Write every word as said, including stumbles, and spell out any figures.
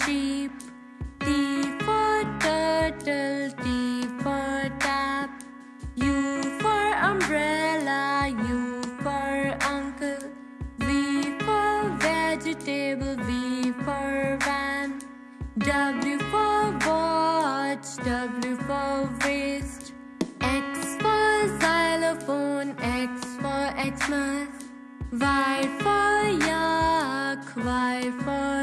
sheep. T for turtle, T for tap. U for umbrella, U for uncle. V for vegetable, V for van. W for watch, W for waist. X for xylophone, X for Xmas. Y for yak, Y for